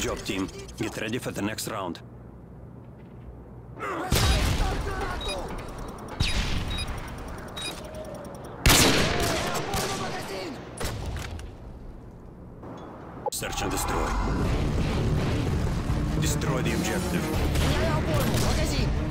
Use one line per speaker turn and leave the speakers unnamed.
job, team. Get ready for the next round. Search and destroy. Destroy the objective.
Я понял, магазин!